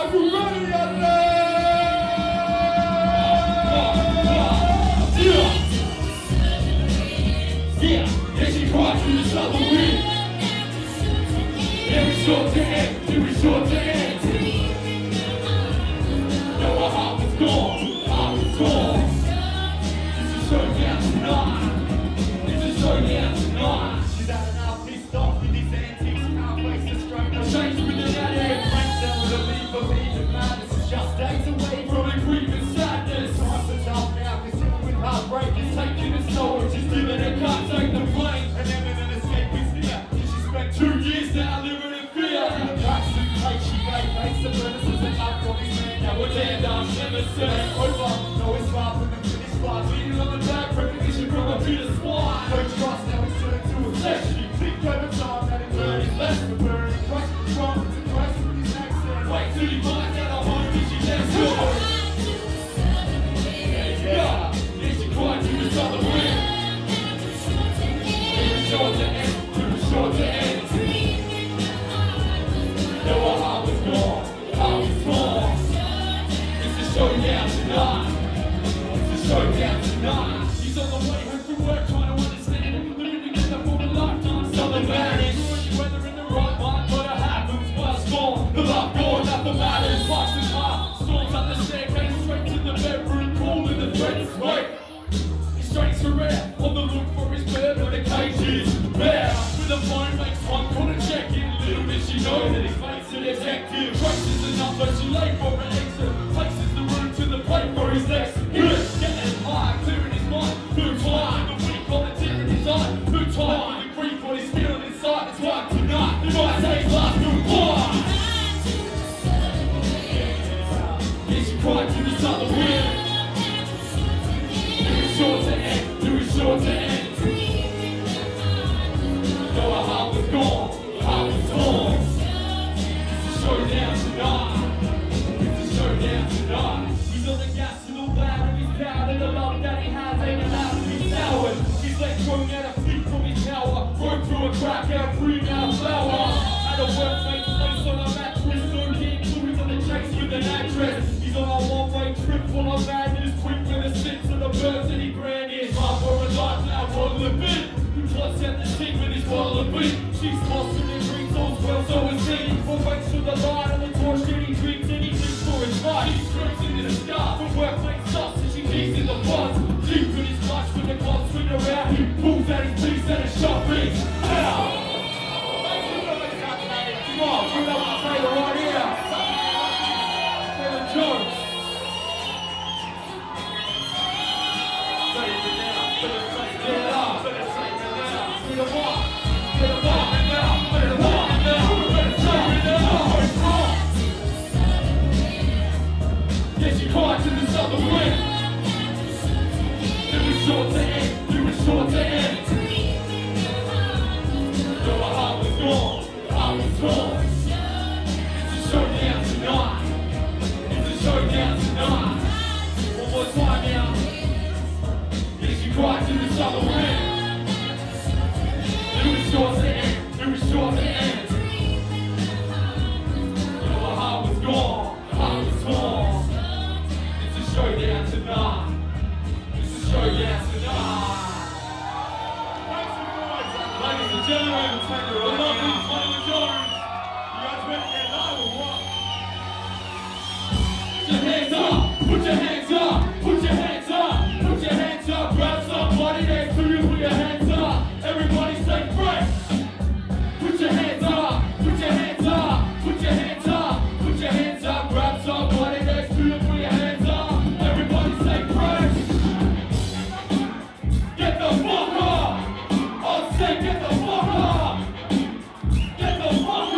everybody out there! Yeah, yeah, she cried through the southern wind. It was short to end, it was short to end. No, her heart was gone, heart was gone. It's a showdown tonight. It's a showdown tonight. She's had enough, pissed off with these antics. Can't face the strength. No change with the head. Frank down with a leave of even madness. It's just days away from a grievous sadness. Times are tough now, cause sitting with heartbreak is taking its toll. Just giving it, can't take the blame. And imminent escape is near. She spent 2 years now living in fear. In the backseat place she gave face the premises and up for this man. Now we're there, down, never said over. No, it's far from the finish line. Leading on the back, recognition from a bitter squad. No trust, now it's turned to a session. Think over time that it learned his lesson. Burning Christ, strong to Christ with his accent. Wait till he finds out how hard is she next door. Yeah, she cried to the southern wind. It was short to end, it was short to end. No, her heart was gone, heart was gone. It's a showdown tonight. It's a showdown tonight. She's on the way home from work trying to understand it. Living together for a lifetime, southern vanish. Whether in the right mind, but it happens. Bus gone, the love gone, nothing matters. Parks the car, storms up the staircase, straight to the bedroom, calling the threats. Wait, he straightens her air, on the look for his bird, but the cage is bare. With the phone makes one call to check in. Little did she know that his mate's a detective. Traces the number, she late for an exit. Places the room to the plate for his next hit. Getting high, clearing his mind. Who time, the weak on the tear in his eye. Who time, the grief what he's feeling inside. It's like tonight, the night takes last goodbye. Yeah, she cried to the southern wind. It was short to end, it was short to end. No, her heart was gone, her heart was gone. It's a showdown tonight. It's a showdown tonight. He's on the gas and all that of his power. And the love that he has ain't allowed to be soured. His legs growing out of feet from his tower. Broke through a crack out, breathing out flour. At a workmate place on a mattress. So he included on the chase with an actress. He's on a one-way trip full of madness. Quick with the six of the birds that he brandished. Up for a life now on the bit. Who plots out the stick with his bottle of beat. She's lost in the drinks, all's well, so is he. For waits to the light on the torch that he drinks and he drinks for his life. She screams into the sky, the workmate stops and she peeks in the buzz. Deep in his clutch when the clock's swing around, he pulls out his piece and his shot rings out. Come on, bring up the trailer right here. Taylor Jones. Save it now, get it up, get it up. Get it up and now, get it up and now, get it up and now, it's wrong. Yeah, she cried to the southern wind. It was short to end, it was short to end. No, her heart was gone, her heart was gone. It's a showdown tonight. It's a showdown tonight. One more time now. Yeah, she cried to the southern wind. It was short to end, it was short to end. No, her heart was gone, her heart was gone. It's a showdown tonight. It's a showdown tonight. Ladies and gentlemen, the lovely Taylor Jones. You guys ready to get live or what? Put your hands up, put your hands up, put your hands up, put your hands up. Grab somebody next to you, put your hands up. Everybody say fresh. Put your hands up, put your hands up, put your hands up, put your hands up. Grab somebody next to you, put your hands up. Everybody say fresh. Get the fuck up. I'll say get the fuck up. Get the fuck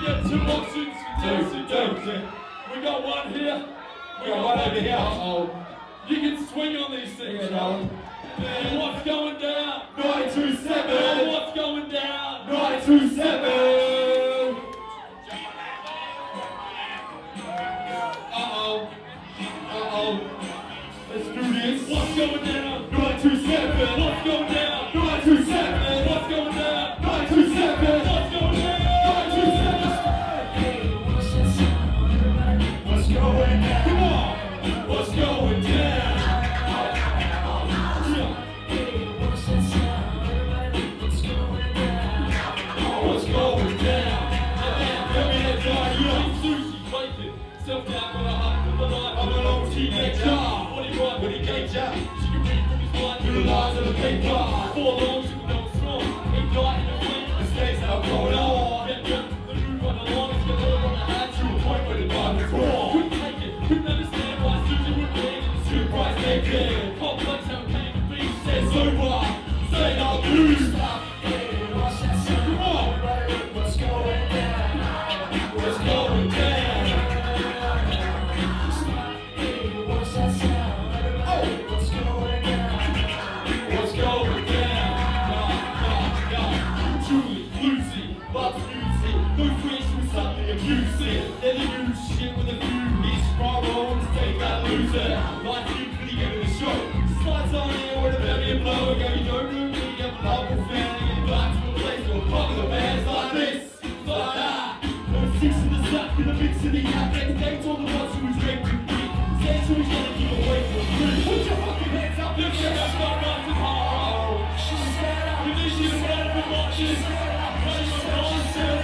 get two options for dancing. We got one here. We got one over here. You can swing on these things, darling. And what's going down? 927. What's going down? 927. Let's do this. What's going down? 927. What's going down? 927. What's going down? 927. What's going down? 927. What's going down? Come on. What's going down? What's going down? Sushi, bacon, self-doubt when I hop to the light. I'm an old teenager. What do you want? What do you gauge ya? She can read from his mind through the lines of the paper. Four longs, you know it's wrong. Ain't got in the wind, the stays now going on. Get the move on the line, let's get over on the hand to a point where the vibe was wrong. Couldn't take it, couldn't understand why Susie would be in the surprise naked. Complex how it came to be, says over. Say I'll lose. Come on. What's going down? What's going down? What's that sound? Oh, what's going down? What's going down? Truly, Lucy, loves music. No friends with something abusive. They're the new shit with a few hits. Raw rolls, take that loser. Like you pretty good at the show. Slides on here with a belly and blow. Go, you don't know me, I'm a novel fan. And back to a place where popular bands like this, like that. No six in the sack in the mix of the app. Next day, all the ones who was great to beat. Says who's gonna give away for free. Put your fucking hands up, lift your hands up, nice and hard. You need you to run up and watch this. Run your nonsense.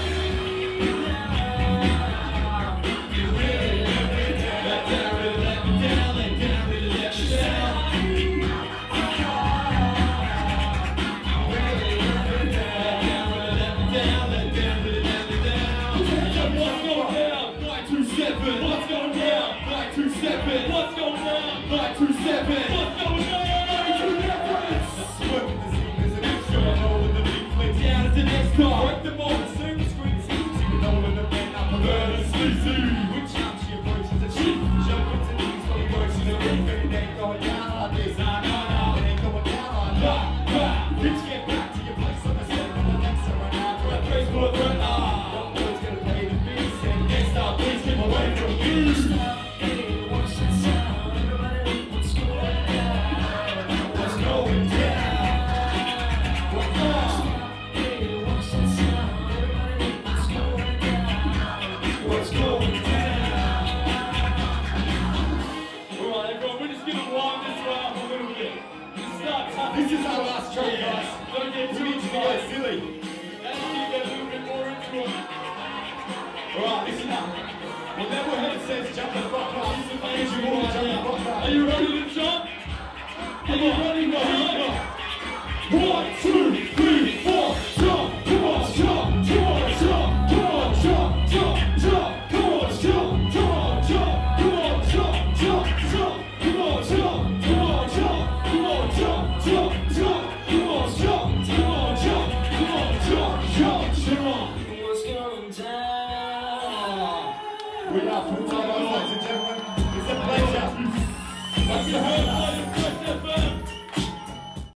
What's going down? 927. What's going down? 927. What's going down? 927. Working the scene as an extra. I know when the beat plays down at the next time. Work the moment, sing the screen, it's easy. You know when the man up a bird is sleazy. Which time she approaches a chief. Jump into these when he works in the roof. And it ain't going down like this. No, it ain't going down like that. Bitch, get back to your place on the set. On the next one right now. For a praise for a threat. Young boy's gonna pay the fees. And next up, please keep away from me. What's that sound? Everybody, what's going down? What's going down? What's that sound? Everybody, what's going down? What's going down? Alright, everyone, we're just gonna wind this round a little bit. This is our last track, guys. Don't get too excited. Silly. Let's get a little bit more into it. Alright, listen up. Well, never heard it says jump the fuck up. Are you ready?